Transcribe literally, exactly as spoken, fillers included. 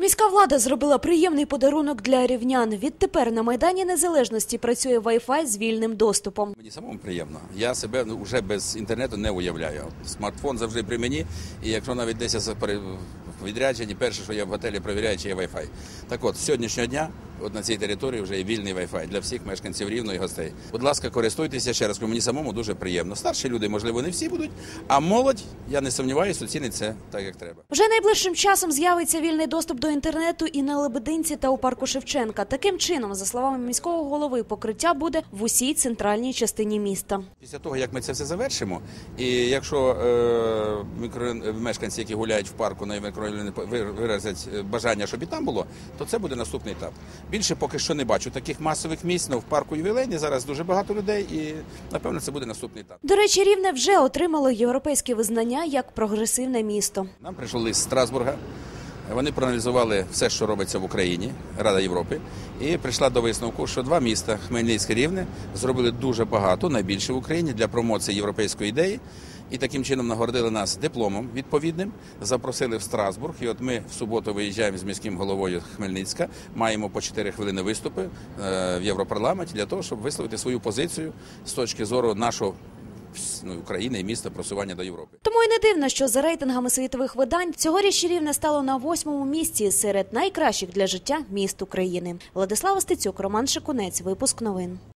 Міська влада зробила приємний подарунок для рівнян. Відтепер на Майдані Незалежності працює Wi-Fi з вільним доступом. Мені самому приємно. Я себе вже без інтернету не уявляю. Смартфон завжди при мені, і якщо навіть десь я в відрядженні, перше, що я в готелі перевіряю, чи є Wi-Fi. Так от, з сьогоднішнього дня от на цій території вже є вільний Wi-Fi для всіх мешканців Рівного і гостей. Будь ласка, користуйтеся ще раз, мені самому дуже приємно. Старші люди, можливо, не всі будуть, а молодь, я не сумніваюся, оцінить це так, як треба. Вже найближчим часом з'явиться вільний доступ до інтернету і на Лебединці та у парку Шевченка. Таким чином, за словами міського голови, покриття буде в усій центральній частині міста. Після того, як ми це все завершимо, і якщо е, мікро... мешканці, які гуляють в парку на мікрорайоні, виразять бажання, щоб і там було, то це буде наступний етап. Більше поки що не бачу таких масових місць, але в парку Ювілейний зараз дуже багато людей і, напевно, це буде наступний етап. До речі, Рівне вже отримало європейське визнання як прогресивне місто. Нам прийшов лист з Страсбурга. Вони проаналізували все, що робиться в Україні, Рада Європи, і прийшла до висновку, що два міста, Хмельницьке і Рівне, зробили дуже багато, найбільше в Україні, для промоції європейської ідеї. І таким чином нагородили нас дипломом відповідним, запросили в Страсбург. І от ми в суботу виїжджаємо з міським головою Хмельницька, маємо по чотири хвилини виступи в Європарламенті для того, щоб висловити свою позицію з точки зору нашого ну, України і міста просування до Європи. Тому і не дивно, що за рейтингами світових видань цьогоріч Рівне стало на восьмому місці серед найкращих для життя міст України. Владислава Стецюк, Роман Шикунець. Випуск новин.